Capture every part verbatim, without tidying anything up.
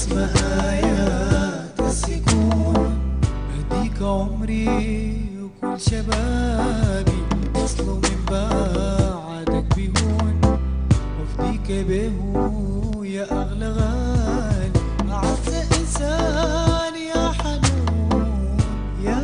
اسمع آيات السكون، أهديك عمري وكل شبابي، أصله من بعدك بيهون، وفديك بيهو يا أغلى غالي، أعز إنسان يا حنون يا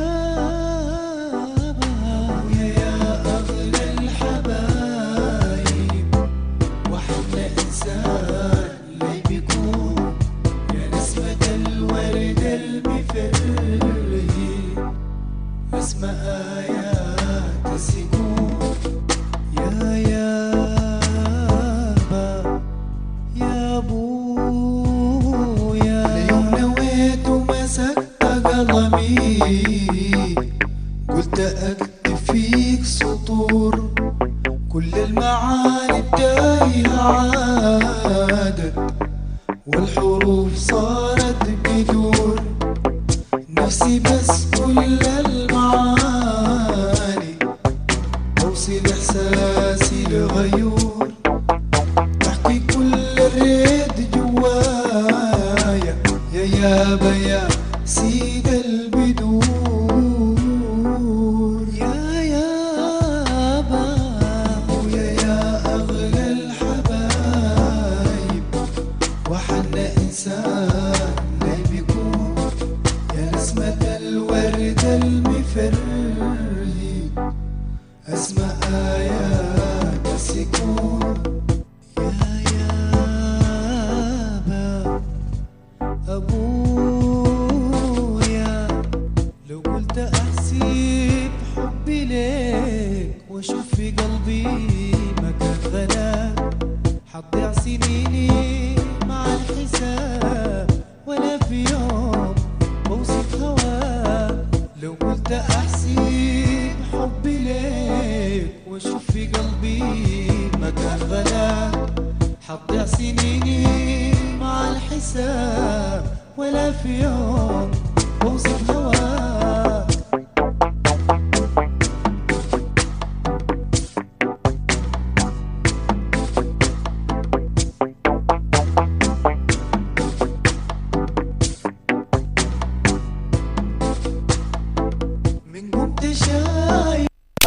يابا، ويا يا أغلى الحبايب، وحنا إنسان لي بيكون يا نسمة الورد المفرهي، اسمع آيات السكون يا يابا يا أبويا. اليوم نويت ومسكت قلمي، قلت أكتب فيك سطور، كل المعاني التايهة عادت، والحروف صارت بدور، نفسي بس كل المعاني، أوصل إحساسي لغيور، أحكي كل الريد جوايا، يا يابا يا سيد البدور يا يابا، ويا يا أغلى الحبايب، وحنا إنسان لي بيكون يا نسمة الورد المفرهي، اسمع آيات السكون يا يابا أبويا. لو قلت أحسب حبي ليك وأشوف في قلبي مكان غلاك، حضيع سنيني مع الحساب، ولا في يوم بوصف هواك. لو قلت أحسب حبي ليك وأشوف في قلبي مكان غلاك، حضيع سنيني مع الحساب، ولا في يوم بوصف هواك. من قمت شايف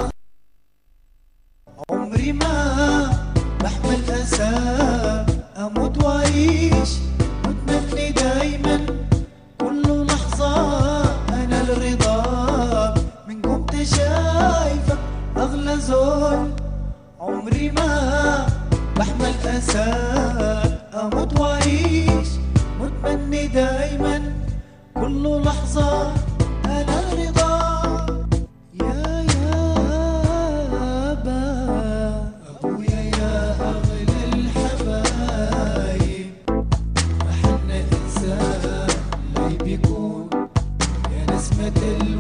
عمري ما بحمل أسى، أموت وأعيش متمني دايما كل لحظة أنا الرضا. من قمت شايفك أغلى زول، عمري ما بحمل أسى، أموت وأعيش متمني دايما كل لحظة أنا الرضا يا يابا أبويا يا أغلى الحبايب، محنا إنسان لي بيكون يا نسمة